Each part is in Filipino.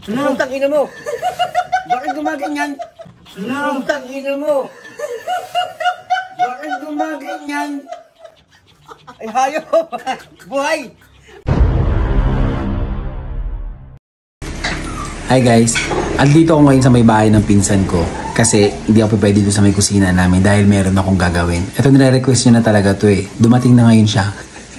Putang ina mo! Bakit gumaganyan? Putang ina mo! Bakit gumaganyan? Ay, hayop! Buhay! Hi guys, andito ako ngayon sa may bahay ng pinsan ko kasi hindi ako pwede dito sa may kusina namin dahil meron akong gagawin. Ito nire-request niya na talaga to eh. Dumating na ngayon siya.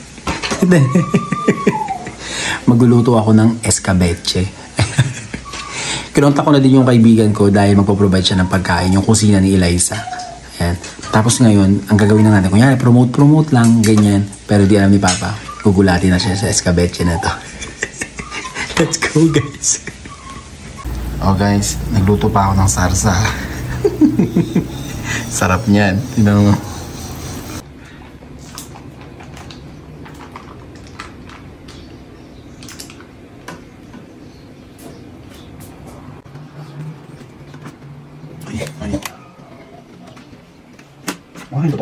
Magluluto ako ng escabeche. Kinontak ko na din yung kaibigan ko dahil magpo-provide siya ng pagkain, yung kusina ni Eliza. Ayan. Tapos ngayon, ang gagawin na natin, kunyari promote lang, ganyan. Pero di alam ni Papa, gugulatin na siya sa escabeche na to. Let's go guys! Oh guys, nagluto pa ako ng sarsa. Sarap niyan. Tignan mo. Ay. Ay, ito.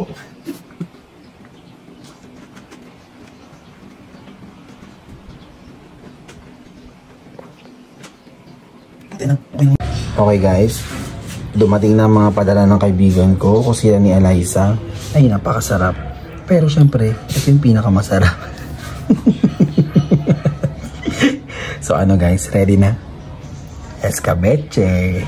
Okay guys, dumating na mga padala ng kaibigan ko, kusina ni Eliza. Ay, napakasarap. Pero syempre, ito yung pinakamasarap. So ano guys, ready na? Escabeche!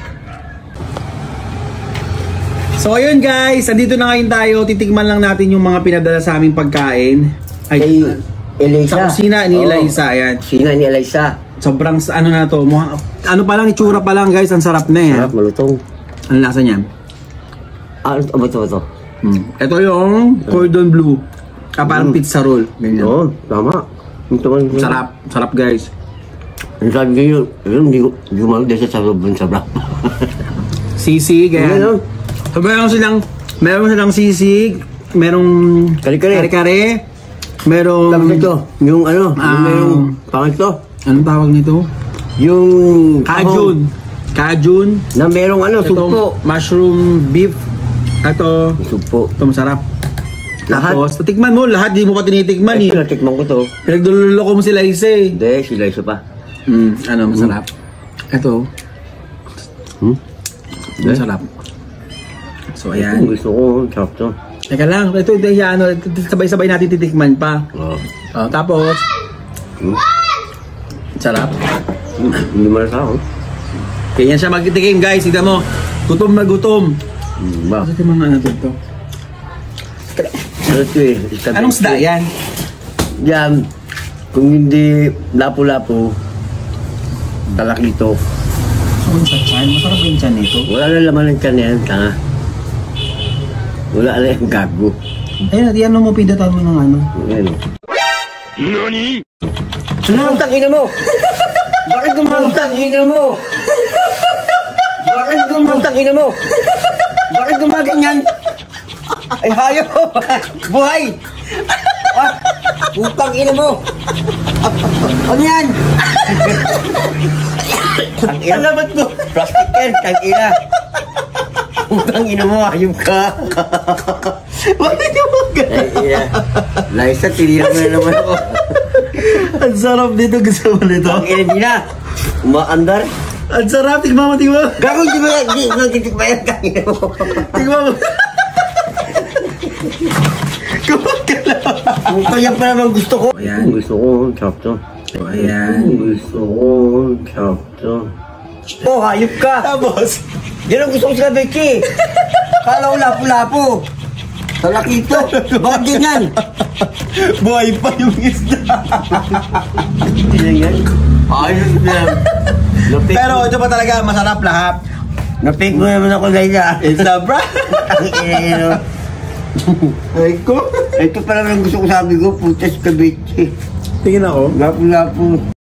So ayun guys, andito na ngayon tayo. Titikman lang natin yung mga pinadala sa aming pagkain. Ay, Eliza. sa kusina ni Eliza, ayan. Kusina ni Eliza. Sobrang ano na to, ano pa lang, itsura pa lang guys, ang sarap na eh. Sarap, malutong. Ang lasa niyan? Ito. Ito yung cordon bleu. Parang pizza roll. Ganyan. Oo, tama. Sarap, sarap guys. Ang sabi ko yun, hindi ko mag-desa sa sobrang sarap. Sisig, ganyan. So, meron silang sisig, merong kare-kare, merong... Tapos ito, yung ano, yung pangito. Anong tawag nito? Yung... Kajun. Na merong ano, supo. Mushroom beef. Ito. Supo. Ito masarap. Lahat? Tapos, tikman mo. Lahat di mo pa tinitikman eh. Natikman ko to. Pinagdululoko mo sila isa eh. Hindi, sila isa pa. Ano, masarap. Ito. Masarap. So, ayan. Gusto ko, sarap to. Teka lang. Ito, sabay-sabay natin titikman pa. Tapos, sarap. Hindi mo na sarap. Kaya siya magtitikim guys. Tignan mo. Gutom na gutom. Ba? Ito mga ano to? Anong isda yan? Yan. Kung hindi lapu-lapu, talakito. So, yung sa chan? Masarap yung chan nito? Wala na laman ng tiyan yan, tanga. Wala na yung gago. Ayun, yan mo pindutan mo ng ano. Ayan. NANI? Putang ina mo! Bakit gumagutang ina mo? Bakit gumagutang ina mo? Bakit gumaganyan? Ay, hayop! Buhay! Putang ina mo! Ano yan? Ang ina. Alamat mo! Plastic yan, tang ina. Putang ina mo, hayop ka. Bakit gumaganyan? Ay, ina. Liza, tinihan mo na naman ako. Ang sarap dito, gusto mo nito? Ang ina din na. Umaandar. Ang sarap, tignan mo. Gago, di ba yan? Di ba yan? Kangin mo. Tignan mo. Kumag ka lang. Kaya pa naman gusto ko. Ayan. Gusto ko, sarap to. Ayan. Gusto ko, sarap to. Oh, hayop ka. Tapos, Yan ang gusto ko sa Becky. Kala ko lapu-lapu. Talakito. Bakit ganyan? buhay pa yung isda. Hindi lang yan. Ayos na. Pero ito pa talaga, masarap lahat. Napik mo naman ako na iya. Isda, bro. Ay ko. Ito pala ang gusto ko sabi ko, putas ka Becky. Tingin ako. Lapu-lapu.